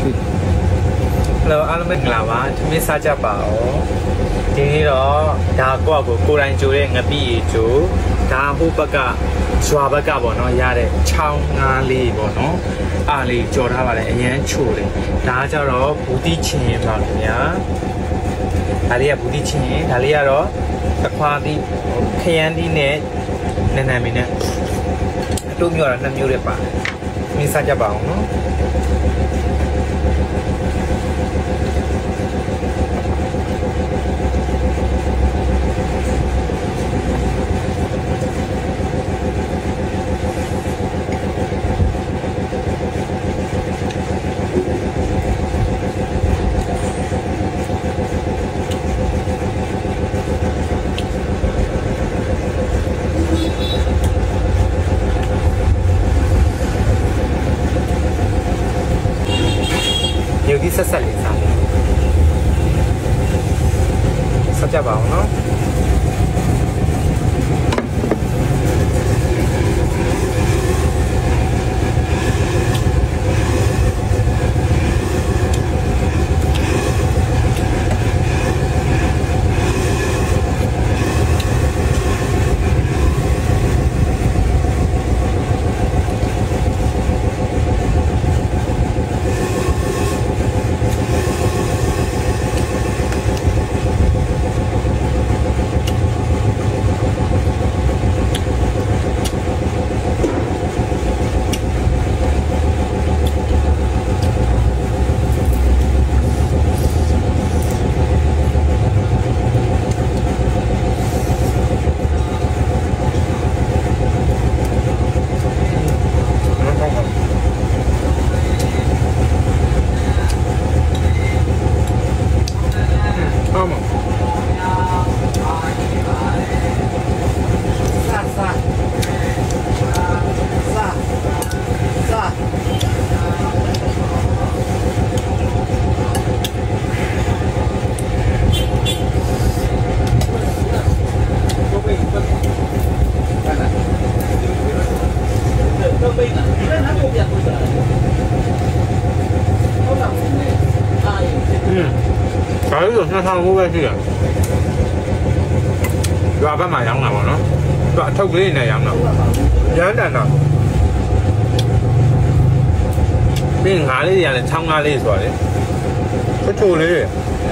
เราอารมณ์เป็นลาวะไม่ทราบจะเปล่าทีนี้เราดาวก็กูรันจูเร่งกับพี่จูดาวผู้ประกาศสวาประกาศบ่เนาะยาได้ชาวงานลีบ่เนาะอะไรจอดท่าอะไรอย่างชูเลยดาวจะเราบุตรชินมาเลยเนี่ยอะไรบุตรชินอะไรเราตะควาที่ขยันดีเนี่ยนั่นมีเนี่ยตุ้มอยู่แล้วนั่นอยู่เลยป่ะมีทราบจะเปล่าเนาะ여기 쌀쌀이사 찾아봐 너 사람 후배시야. 요 아빠 마 양나 봐, 너? 또 턱이 있네 양나. 양나. 빈 가리 안에 참 가리 있어야 그쪽으로.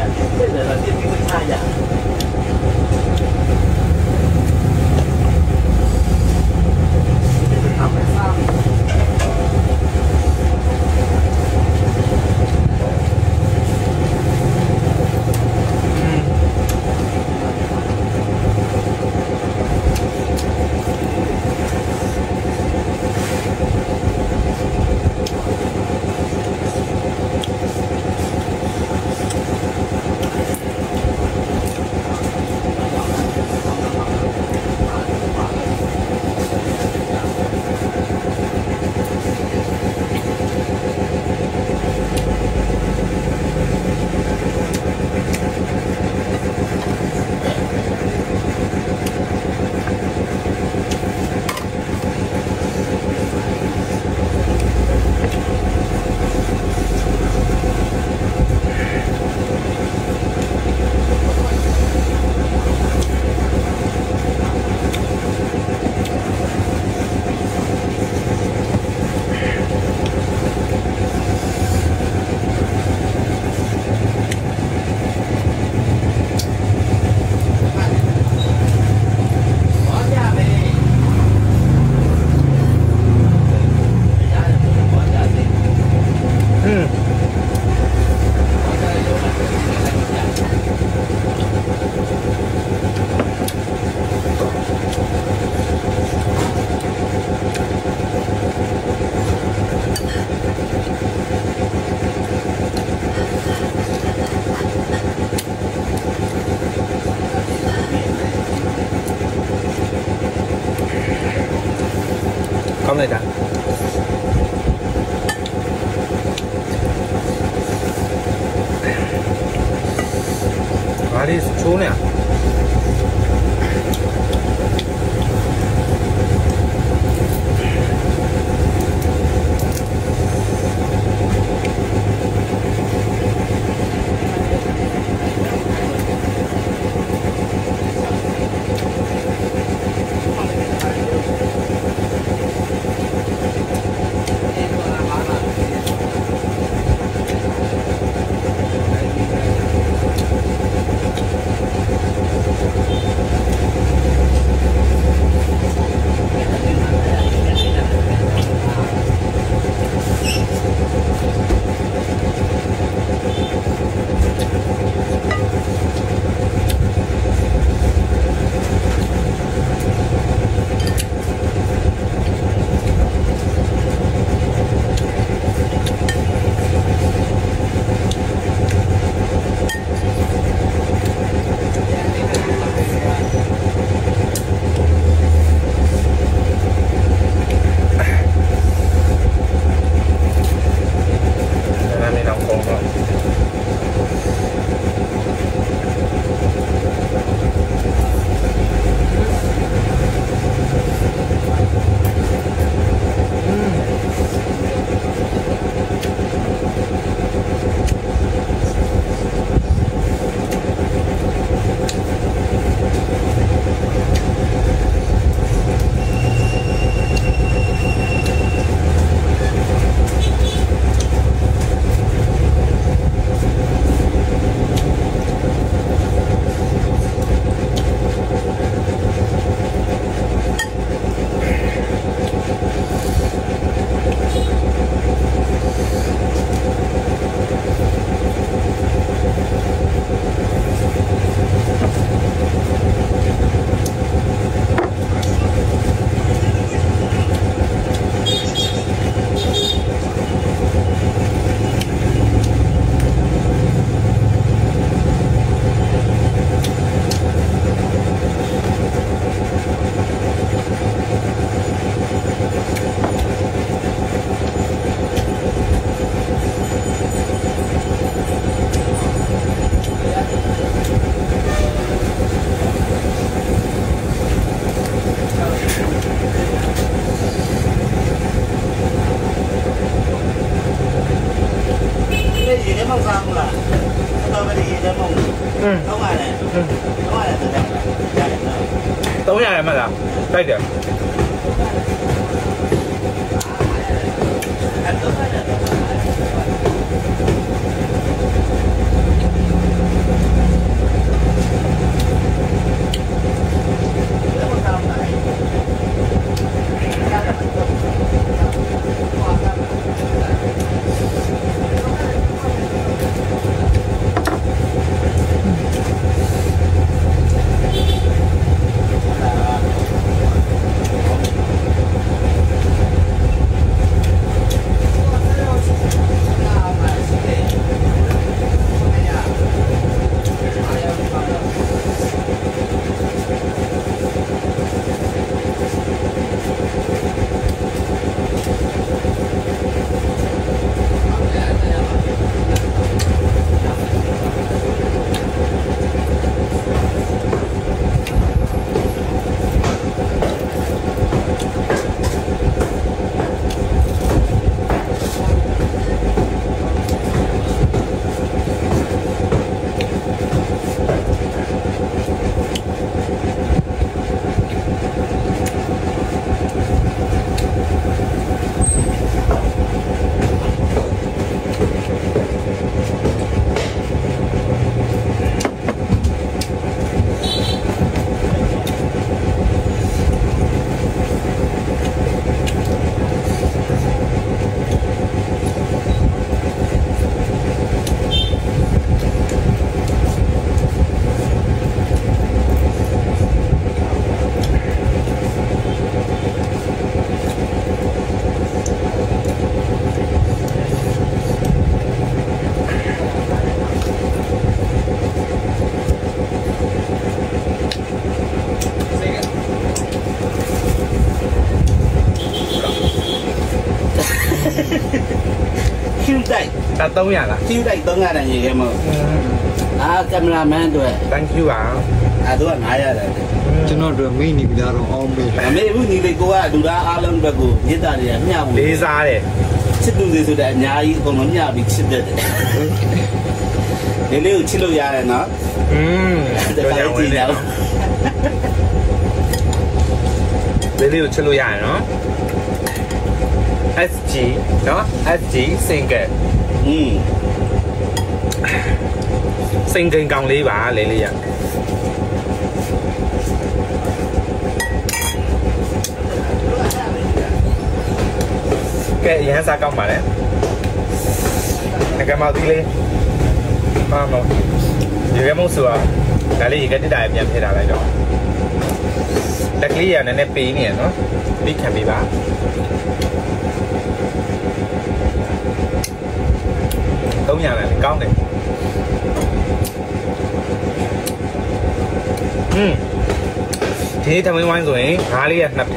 Không này cả 말이 좋네. 300ရမှလားတိုက်တယ်300လားဖြူတိုက်300တန်ရေခဲမဟုတ်ကင်မရာမန်တို့ thank you ပါတို့က900တယ်ကျွန်တော်တို့မိနေပြီလားတော့အောင်မေးမမေးဘူးညီလေးကိုကလူသားအားလုံးအတွက်ကိုမြစ်တာတွေကမျှဖို့လေးစားတယ်ချစ်သူတွေဆိုတဲ့အများကြီးအကုန်လုံးမျှပြီးချစ်တတ်တယ်ဒီလေးကိုချစ်လို့ရတယ်နော်တော်ကြဝင်တယ်ဒီလေးကိုချစ်လို့ရတယ်နော် SG နော် SG single စိန်ချိန်ကောင်းလေးပါလေးလေးရကဲရဟန်းစားကောင်းပါလေငကမောက်သီးလေးမမောရေကမောက်ဆိုတာဒါလေးရေကတက်တာပြန်ဖြစ်တာလိုက်တော့တက်ကလေးရနည်းနည်းပေးနေရနော်ပြီးခံပေးပါ300လည်းကောင်းတယ်ဒီနေ့ထမင်းဝိုင်းဆိုရင်ငါးလေးက2000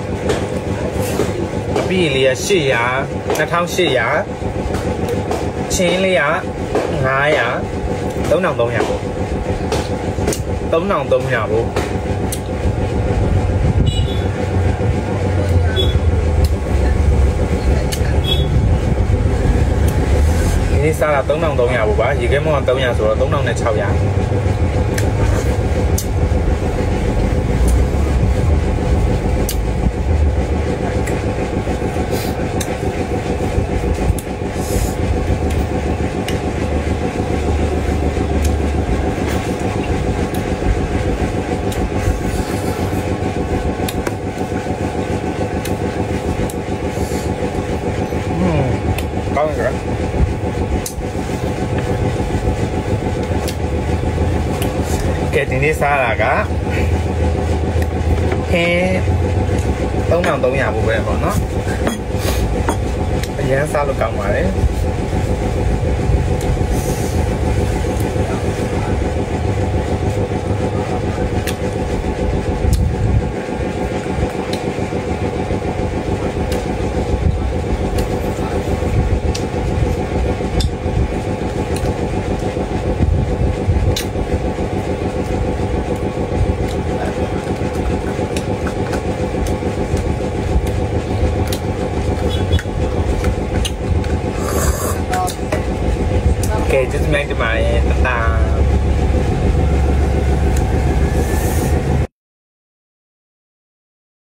အပီးလေးက800 2800ချင်းလေးက900 3300ပေါ့3300ပေါ့ဒီစားတာ3300ပေါ့ပါရေခဲမောင်း300ဆိုတော့3600ကောင်းကြလားကဲဒီနေ့စားတာကဟင်း3300ဘူးပဲပေါ့နော်အရင်စားလို့ကောင်းပါတယ်ကျေးဇူးများတင်ပါတယ်တတာ